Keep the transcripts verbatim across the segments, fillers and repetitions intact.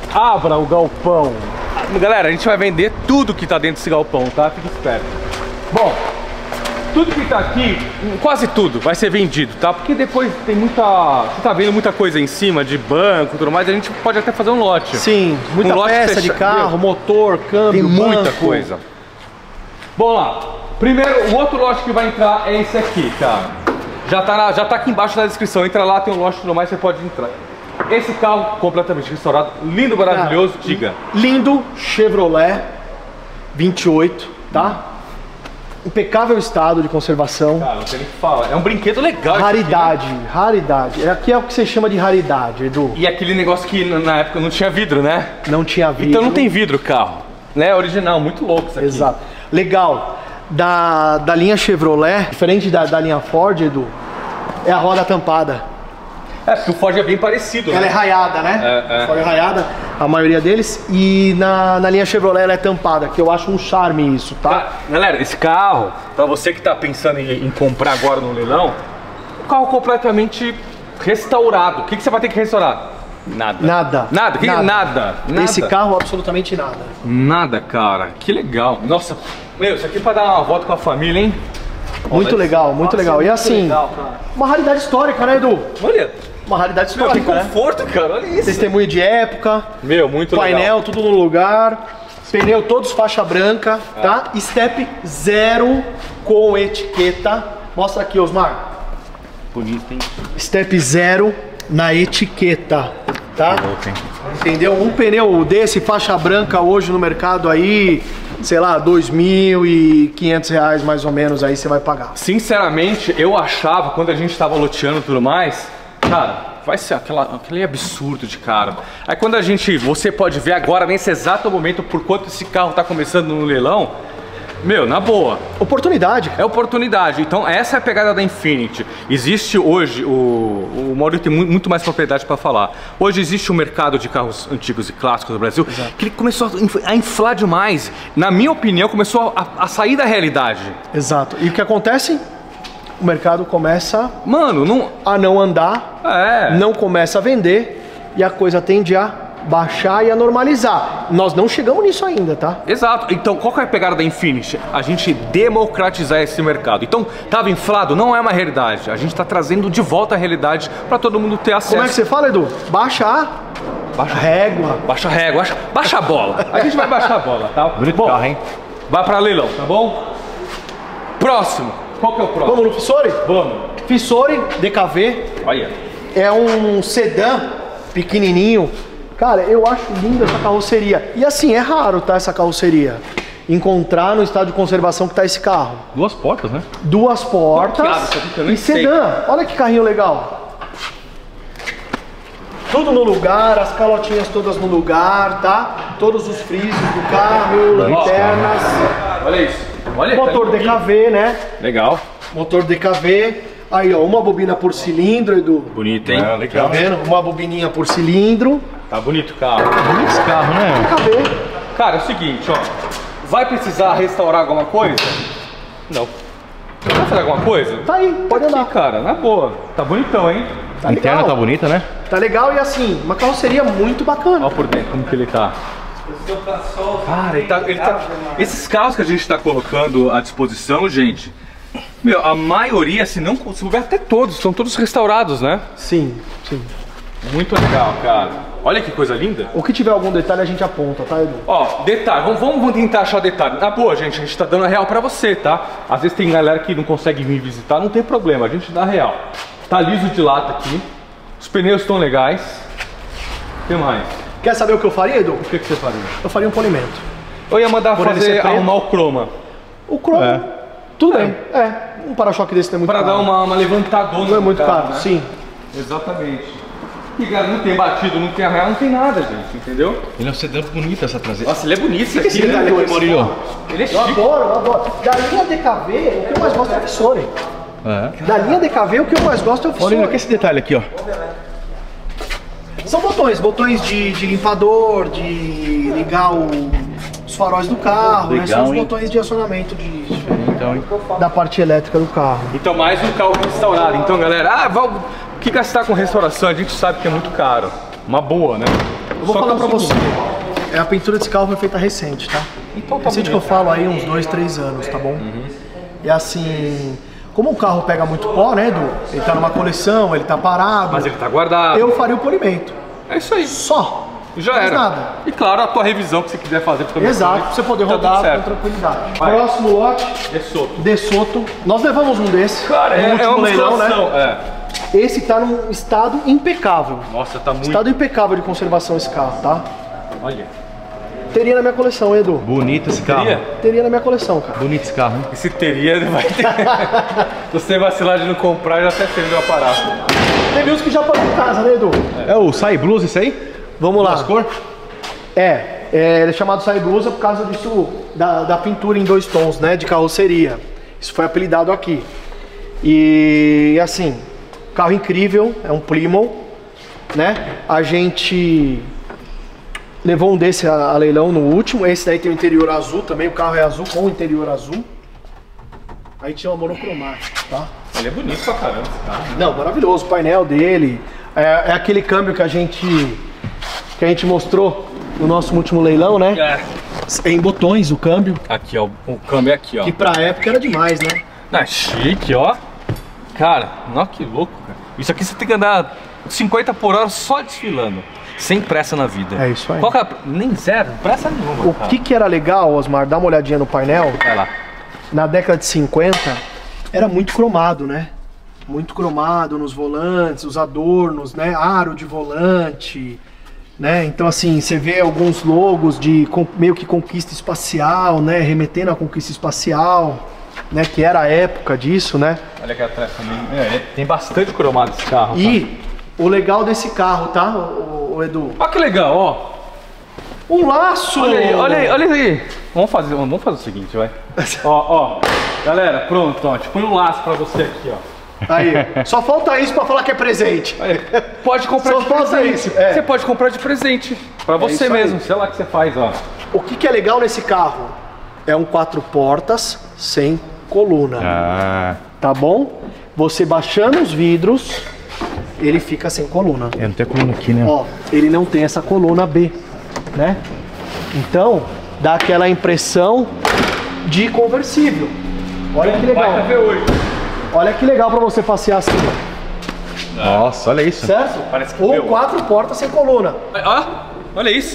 abra o galpão. Galera, a gente vai vender tudo que tá dentro desse galpão, tá? Fica esperto. Bom, tudo que tá aqui, quase tudo, vai ser vendido, tá? Porque depois tem muita... Você tá vendo muita coisa em cima de banco e tudo mais, a gente pode até fazer um lote. Sim, muita um peça fecha... de carro, motor, câmbio, tem muita banco. coisa. Bom lá, primeiro, o outro lote que vai entrar é esse aqui, cara. Já tá, na, já tá aqui embaixo na descrição, entra lá, tem um lote e tudo mais, você pode entrar. Esse carro completamente restaurado, lindo, maravilhoso, cara, diga. Lindo, Chevrolet vinte e oito, tá? Impecável estado de conservação. Cara, não tem nem que falar. É um brinquedo legal. Raridade, aqui, né? raridade. Aqui é o que você chama de raridade, Edu. E aquele negócio que na época não tinha vidro, né? Não tinha vidro. Então não tem vidro o carro, né? Original, muito louco isso aqui. Exato. Legal. Da, da linha Chevrolet, diferente da, da linha Ford, Edu, é a roda tampada. É, porque o Ford é bem parecido, ela né? é raiada, né? É, é. Ford é raiada, a maioria deles. E na, na linha Chevrolet ela é tampada, que eu acho um charme isso, tá? Tá, galera, esse carro, pra você que tá pensando em, em comprar agora no leilão, um carro completamente restaurado. O que, que você vai ter que restaurar? Nada. Nada. Nada? Que nada. Nada. Nada. Esse carro, absolutamente nada. Nada, cara. Que legal. Nossa, meu, isso aqui é pra dar uma volta com a família, hein? Muito Olha, legal, muito legal. E muito assim, legal, uma raridade histórica, né, Edu? Olha. Uma raridade Meu, que histórica, conforto, né? cara. Olha isso. Testemunho de época. Meu, muito painel, legal. Painel, tudo no lugar. Pneu todos faixa branca, é. tá? Step zero com etiqueta. Mostra aqui, Osmar. Bonito, hein? Step zero na etiqueta, tá? Que louco, hein? Entendeu? Um pneu desse, faixa branca, hoje no mercado aí, sei lá, dois mil e quinhentos reais mais ou menos aí você vai pagar. Sinceramente, eu achava, quando a gente tava loteando e tudo mais, cara, vai ser aquela, aquele absurdo de caro. Aí quando a gente, você pode ver agora, nesse exato momento, por quanto esse carro tá começando no leilão, meu, na boa. Oportunidade. É oportunidade. Então essa é a pegada da Infiniti. Existe hoje, o, o Maurício tem muito mais propriedade para falar. Hoje existe um mercado de carros antigos e clássicos no Brasil. Exato. Que ele começou a inflar demais. Na minha opinião, começou a, a sair da realidade. Exato. E o que acontece? O mercado começa Mano, não... a não andar, é. não começa a vender e a coisa tende a baixar e a normalizar. Nós não chegamos nisso ainda, tá? Exato. Então, qual que é a pegada da Infiniti? A gente democratizar esse mercado. Então, tava inflado? Não é uma realidade. A gente tá trazendo de volta a realidade para todo mundo ter acesso. Como é que você fala, Edu? Baixa a... Baixa a régua. Baixa a régua. Baixa, baixa a bola. A gente vai baixar a bola, tá? Bonito bom, carro, hein? Vai para leilão, tá bom? Próximo. Qual que é o próximo? Vamos no Fissori? Vamos. Fissori D K V. Olha. É um sedã pequenininho. Cara, eu acho linda essa carroceria. E assim, é raro, tá, essa carroceria. Encontrar no estado de conservação que tá esse carro. Duas portas, né? Duas portas e sedã. Olha que carrinho legal. Tudo no lugar, as calotinhas todas no lugar, tá? Todos os frisos do carro, lanternas. Olha isso. Olha, motor tá D K V, né? Legal. Motor D K V. Aí, ó, uma bobina por cilindro, Edu. Bonito, hein? É, legal. Tá vendo? Uma bobininha por cilindro. Tá bonito o carro. Tá bonito esse carro, né? D K V. Cara, é o seguinte, ó. Vai precisar restaurar alguma coisa? Não. Vai fazer alguma coisa? Tá aí, pode andar. Aqui, cara, na boa. Tá bonitão, hein? Tá a interna legal. tá bonita, né? Tá legal e assim, uma carroceria muito bacana. Olha por dentro como que ele tá. Cara, ele tá, ele tá... Esses carros que a gente tá colocando à disposição, gente, meu, a maioria, se não, se houver até todos, são todos restaurados, né? Sim, sim. Muito legal, cara. Olha que coisa linda. O que tiver algum detalhe a gente aponta, tá, Edu? Ó, detalhe, vamos, vamos tentar achar detalhe. Na boa, gente, a gente tá dando a real pra você, tá? Às vezes tem galera que não consegue vir visitar, não tem problema, a gente dá a real. Tá liso de lata aqui, os pneus estão legais. O que mais? Quer saber o que eu faria, Edu? O que, que você faria? Eu faria um polimento. Eu ia mandar Por ele fazer, ser preto? arrumar o croma. O croma, É. tudo É. bem. É, um para-choque desse não é muito Pra caro. dar uma, uma levantadona. Não é no muito carro, caro, né? sim. Exatamente. E cara, não tem batido, não tem arranhado, não tem nada, gente, entendeu? Ele é um sedã bonito essa traseira. Nossa, ele é bonito esse Que aqui, esse né? detalhe aqui, Maurílio? Ele é Eu chique. adoro, eu adoro. Da linha D K V, o que eu mais gosto é o Fissori. É. Da linha D K V, o que eu mais gosto é o Maurílio, que Fissori. esse detalhe aqui, ó. São botões, botões de, de limpador, de ligar o, os faróis do carro, né? Legal, São os hein? botões de acionamento de, Então, hein? da parte elétrica do carro. Então, mais um carro restaurado. Então, galera, ah, vai, o que gastar com restauração? A gente sabe que é muito caro. uma boa, né? Eu vou Só falar que é pra o você. seguinte, É, a pintura desse carro foi feita recente, tá? Então tá Recente que eu falo aí, uns dois, três anos, tá bom? Uhum. E assim, como o carro pega muito pó, né, Edu? Ele tá numa coleção, ele tá parado. Mas ele tá guardado. Eu faria o polimento. É isso aí. Só. Já Mais era. nada. E claro, a tua revisão que você quiser fazer. Pra Exato, pra você poder tá rodar tudo certo. com tranquilidade. Vai. Próximo lote, De Soto. De Soto. Nós levamos um desse. Cara, no é, é último uma leilão, né? situação. É. Esse tá num estado impecável. Nossa, tá muito... Estado impecável de conservação esse carro, tá? Olha. Teria na minha coleção, Edu. Bonito esse carro. Teria? Teria na minha coleção, cara. Bonito esse carro, hein? E se teria, vai ter. Se você vacilar de não comprar, já até teve o aparato. Teve uns que já parou em casa, né, Edu? É o Sai Blues esse aí? Vamos lá. Duas cor? É, é, ele é chamado Sai Blusa por causa disso, da, da pintura em dois tons, né, de carroceria. Isso foi apelidado aqui. E assim, carro incrível, é um Plymouth, né? A gente levou um desse a, a leilão no último. Esse daí tem o interior azul também, o carro é azul com o interior azul. Aí tinha uma monocromática, tá? Ele é bonito pra caramba esse carro. Não, maravilhoso, o painel dele. É, é aquele câmbio que a gente que a gente mostrou no nosso último leilão, né? É. Em botões o câmbio, Aqui, ó. O câmbio é aqui, ó. que pra época era demais, né? Ah, chique, ó. Cara, nossa, que louco, cara. Isso aqui você tem que andar cinquenta por hora só desfilando. Sem pressa na vida. É isso aí. Qual que é a... Nem zero, pressa nenhuma. O cara. que que era legal, Osmar, dá uma olhadinha no painel. Vai lá. Na década de cinquenta, era muito cromado, né? Muito cromado nos volantes, os adornos, né? Aro de volante, né? Então, assim, você vê alguns logos de con- meio que conquista espacial, né? Remetendo à conquista espacial, né? Que era a época disso, né? Olha aqui atrás também. É, tem bastante cromado esse carro. E o legal desse carro, tá, o, o Edu? Olha que legal, ó. Um laço! Olha aí, olha aí, olha aí. Vamos fazer, vamos fazer o seguinte, vai. Ó, ó. Galera, pronto, ó. Tipo um laço pra você aqui, ó. Aí, só falta isso pra falar que é presente. Aí, pode comprar Só de falta presente. isso, é. Você pode comprar de presente. Pra você isso mesmo, aí. sei lá o que você faz, ó. O que, que é legal nesse carro? É um quatro portas sem coluna, Ah, tá bom? Você baixando os vidros, ele fica sem coluna. é, não tem coluna aqui, né? Ó, ele não tem essa coluna B, né? Então, dá aquela impressão de conversível. Olha que legal. Baita V oito. Olha que legal pra você passear assim, Nossa, olha isso. certo? Parece que Ou deu. quatro portas sem coluna. Ó, olha isso.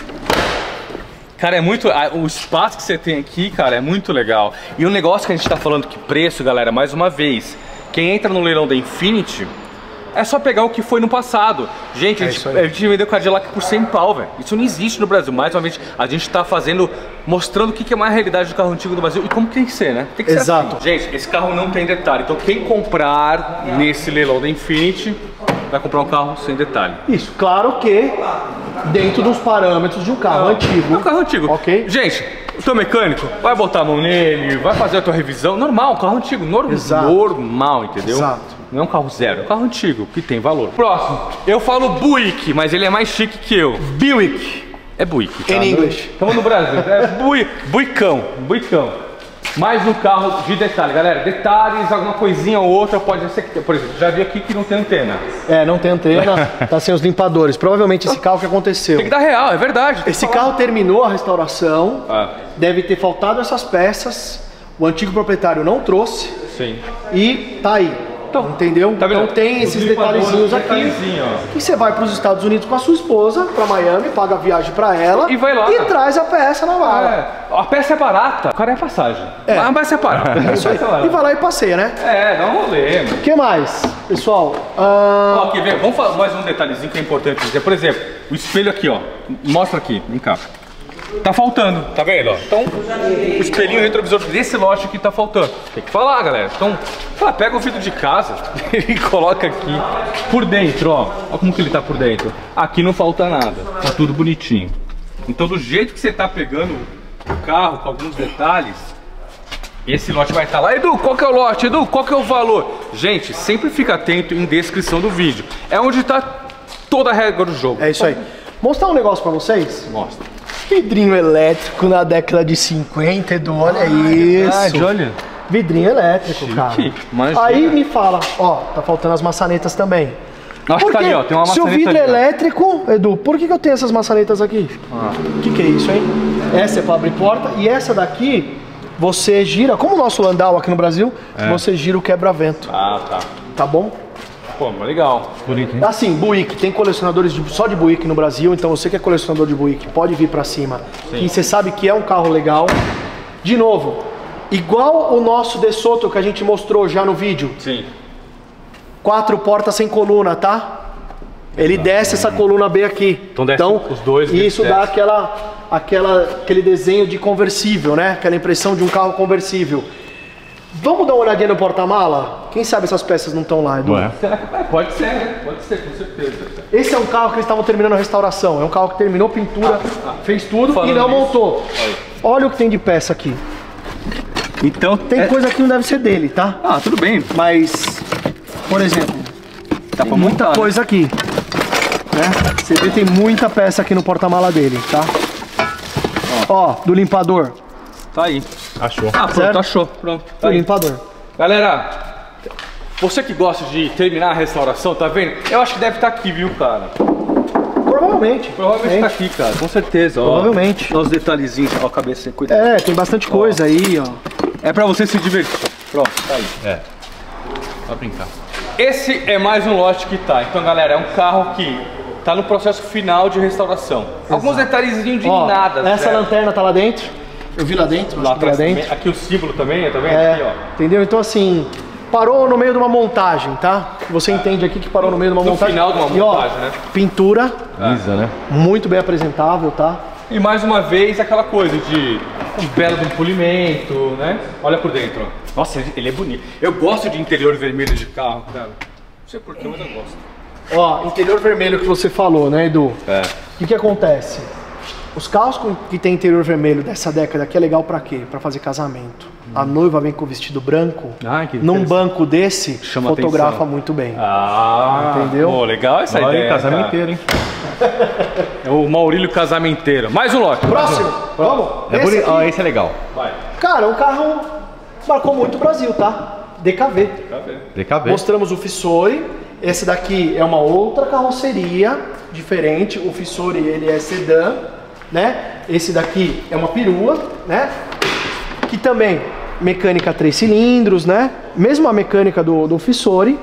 Cara, é muito... ah, o espaço que você tem aqui, cara, é muito legal. E o negócio que a gente tá falando que preço, galera, mais uma vez, quem entra no leilão da Infiniti, é só pegar o que foi no passado. Gente, a, É gente, isso aí. a gente vendeu Cadillac por cem pau, velho. Isso não existe no Brasil. Mais uma vez, a gente tá fazendo, mostrando o que que é mais a realidade do carro antigo do Brasil e como tem que ser, né? Tem que Exato. ser assim. Gente, esse carro não tem detalhe. Então quem comprar nesse leilão da Infiniti vai comprar um carro sem detalhe. Isso, claro que dentro dos parâmetros de um carro antigo. É um carro antigo. Ok? Gente, o teu mecânico vai botar a mão nele, vai fazer a tua revisão. Normal, um carro antigo. Norm Exato. Normal, entendeu? Exato. Não é um carro zero, é um carro antigo, que tem valor. Próximo. Eu falo Buick, mas ele é mais chique que eu. Buick. É Buick, tá? In English. Estamos no Brasil. É Bui, Buicão, Buicão. Mais um carro de detalhe, galera. Detalhes, alguma coisinha ou outra pode ser que... Por exemplo, já vi aqui que não tem antena. É, não tem antena, tá sem os limpadores. Provavelmente esse carro que aconteceu. Tem que dar real, é verdade. tem Esse que falar. carro terminou a restauração, Ah, deve ter faltado essas peças, o antigo proprietário não trouxe sim. e tá aí. Então, Entendeu? tá vendo? Então tem Os esses limpadores, detalhezinhos aqui. detalhezinho, ó. E você vai para os Estados Unidos com a sua esposa, para Miami, paga a viagem para ela E vai lá. e traz a peça na mala. É, a peça é barata, o cara é passagem. É. A peça é barata. É isso aí. E vai lá e passeia, né? É, dá um rolê, mano. O que mais, pessoal? Ah, Ó, quer ver? Vamos falar mais um detalhezinho que é importante dizer. Por exemplo, o espelho aqui, ó. Mostra aqui, vem cá. Tá faltando, tá vendo? Ó? Então, o espelhinho retrovisor desse lote aqui tá faltando. Tem que falar, galera. Então, fala, pega o vidro de casa e coloca aqui por dentro, ó. Ó como que ele tá por dentro. Aqui não falta nada, tá tudo bonitinho. Então, do jeito que você tá pegando o carro, com alguns detalhes, esse lote vai estar lá. Edu, qual que é o lote? Edu, qual que é o valor? Gente, sempre fica atento em descrição do vídeo. É onde tá toda a regra do jogo. é isso aí. Mostrar um negócio para vocês. Mostra. Vidrinho elétrico na década de cinquenta, Edu, olha isso. olha. Vidrinho elétrico, cara. imagina. Aí me fala, ó, tá faltando as maçanetas também. Acho que tá ali, ó, tem uma se o maçaneta vidro é ali, ó. elétrico, Edu, por que, que eu tenho essas maçanetas aqui? O Ah. que, que é isso, hein? Essa é para abrir porta e essa daqui você gira, como o nosso Landau aqui no Brasil, você gira o quebra-vento, Ah, tá. tá bom? Pô, mas legal. Bonito, hein? Assim, Buick, tem colecionadores de- só de Buick no Brasil, então você que é colecionador de Buick, pode vir pra cima. E você sabe que é um carro legal. De novo, igual o nosso DeSoto que a gente mostrou já no vídeo, Sim. quatro portas sem coluna, tá? Ele desce essa coluna B aqui. Então desce os dois, E isso desce. dá aquela, aquela, aquele desenho de conversível, né? Aquela impressão de um carro conversível. Vamos dar uma olhadinha no porta-mala? Quem sabe essas peças não estão lá, Edu? Ué. Será que... É, pode ser, né? Pode ser, com certeza. Esse é um carro que eles estavam terminando a restauração. É um carro que terminou pintura, fez tudo Falando e não nisso, montou. Olha o que tem de peça aqui. Então, Tem coisa que não deve ser dele, tá? Ah, tudo bem. Mas, por exemplo, Dá tem pra muita montar, né? coisa aqui. Né? Você vê, tem muita peça aqui no porta-mala dele, tá? Ó, do limpador. Tá aí. Achou. Ah, pronto, Certo? achou. Pronto. Do Tá aí. limpador. Galera, você que gosta de terminar a restauração, tá vendo? Eu acho que deve estar aqui, viu, cara? Provavelmente. Provavelmente tá aqui, cara, com certeza. Ó. Provavelmente. Olha os detalhezinhos, ó, a cabeça, cuidado. É, tem bastante coisa aí, ó. É pra você se divertir. Pronto, tá aí. É. Vai brincar. Esse é mais um lote que tá. Então, galera, é um carro que tá no processo final de restauração. Alguns detalhezinhos de Ó, nada. essa certo? lanterna tá lá dentro. Eu vi lá dentro, Lá acho que lá atrás dentro. também. Aqui o símbolo também, tá vendo? É, Aqui, ó. entendeu? Então assim, parou no meio de uma montagem, tá? Você entende aqui que parou no meio de uma No montagem. final de uma E, ó, montagem, né? pintura, Lisa, né? muito bem apresentável, tá? E mais uma vez aquela coisa de um belo de um polimento, né? Olha por dentro, ó. Nossa, ele, ele é bonito. Eu gosto de interior vermelho de carro, cara. Não sei porquê, mas eu gosto. Ó, interior vermelho que você falou, né, Edu? É. O que que acontece? Os carros com- que tem interior vermelho dessa década aqui é legal pra quê? Pra fazer casamento. A noiva vem com o vestido branco, Ah, que num interessante. banco desse, Chama fotografa atenção. muito bem. Ah, Entendeu? Pô, legal essa Olha aí, ideia. casamenteiro, hein? Cara. É o Maurílio Casamenteiro. Mais um lote. Próximo, vamos? É Esse bonito. aqui, Ó, esse é legal. Vai. cara, o carro marcou muito o Brasil, tá? D K V. Tá vendo? D K V. Mostramos o Fissori. Esse daqui é uma outra carroceria diferente. O Fissori, ele é sedã, né? Esse daqui é uma perua, né? Que também mecânica três cilindros, né? Mesma mecânica do, do Fissori.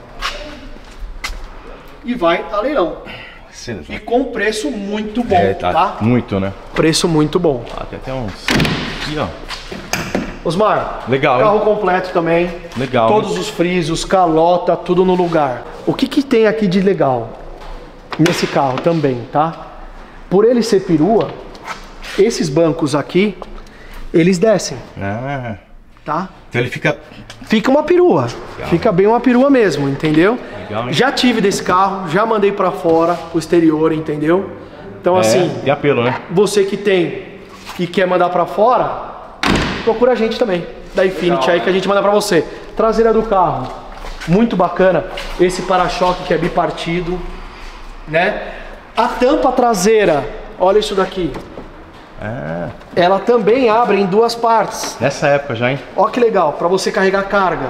E vai a leilão. E com preço muito bom, É, tá? tá muito, né? Preço muito bom. Ah, tem até uns... Aqui, ó. Osmar, Legal, hein? carro completo também. Legal, Todos os frisos, calota, tudo no lugar. O que que tem aqui de legal nesse carro também, tá? Por ele ser perua, esses bancos aqui, eles descem, Ah, tá? então ele fica... Fica uma perua. Fica bem uma perua mesmo, entendeu? Legal, hein? Já tive desse carro, já mandei pra fora, pro exterior, entendeu? Então assim, É, e apelo, né? você que tem e quer mandar pra fora, procura a gente também, da Infiniti Legal, aí, que a gente manda pra você. Traseira do carro, muito bacana. Esse para-choque que é bipartido, né? A tampa traseira, olha isso daqui. Ah, Ela também abre em duas partes. nessa época já, hein? Olha que legal, pra você carregar carga.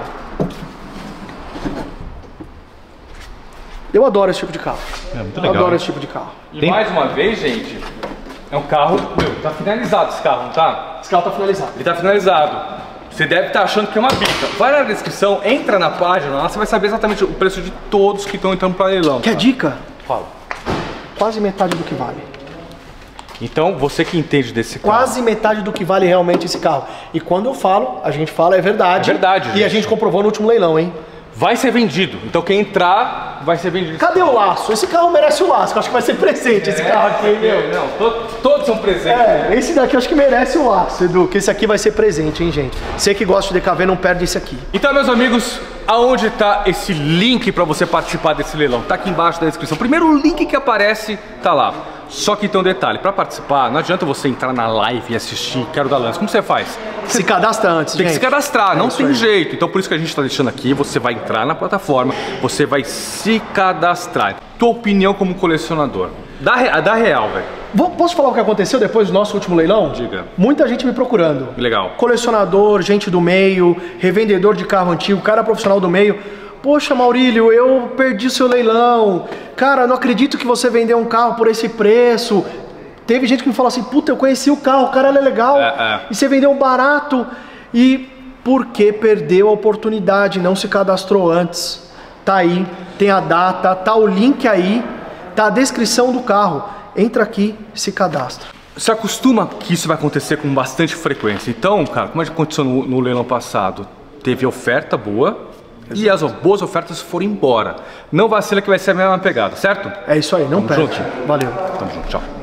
Eu adoro esse tipo de carro. É muito Eu legal. adoro hein? esse tipo de carro. E Tem- mais uma vez, gente, é um carro, meu, tá finalizado esse carro, não tá? Esse carro tá finalizado. Ele tá finalizado. Você deve estar achando que é uma bica. Vai na descrição, entra na página lá, você vai saber exatamente o preço de todos que estão entrando para leilão. Quer tá? dica? Fala. Quase metade do que vale. Então, você que entende desse carro. Quase metade do que vale realmente esse carro. E quando eu falo, a gente fala é verdade. É verdade, E gente. a gente comprovou no último leilão, hein? Vai ser vendido. Então, quem entrar, vai ser vendido. Cadê o laço? Esse carro merece o laço. Eu acho que vai ser presente esse carro aqui, hein, meu. Não, to- todos são presentes. É, esse daqui eu acho que merece o laço, Edu. Que esse aqui vai ser presente, hein, gente. Você que gosta de D K V, não perde esse aqui. Então, meus amigos, aonde está esse link para você participar desse leilão? Tá aqui embaixo da descrição. Primeiro o link que aparece tá lá. Só que tem um detalhe, para participar, não adianta você entrar na live e assistir Quero Dar Lance. Como você faz? Se cadastra antes, Tem que gente. se cadastrar, não isso tem aí. jeito. Então por isso que a gente está deixando aqui, você vai entrar na plataforma, você vai se cadastrar. Tua opinião como colecionador. Dá, re- dá real, velho. Vou- Posso falar o que aconteceu depois do nosso último leilão? Diga. Muita gente me procurando. Legal. Colecionador, gente do meio, revendedor de carro antigo, cara profissional do meio. Poxa, Maurílio, eu perdi o seu leilão. Cara, não acredito que você vendeu um carro por esse preço. Teve gente que me falou assim, puta, eu conheci o carro, o cara é legal. É, é. E você vendeu um barato. E por que perdeu a oportunidade? Não se cadastrou antes. Tá aí, tem a data, tá o link aí, tá a descrição do carro. Entra aqui, se cadastra. Se acostuma que isso vai acontecer com bastante frequência. Então, cara, como aconteceu no, no leilão passado, teve oferta boa. Exato. E as boas ofertas foram embora. Não vacila que vai ser a mesma pegada, certo? É isso aí, não perde. Junto. Valeu. Tamo junto, tchau.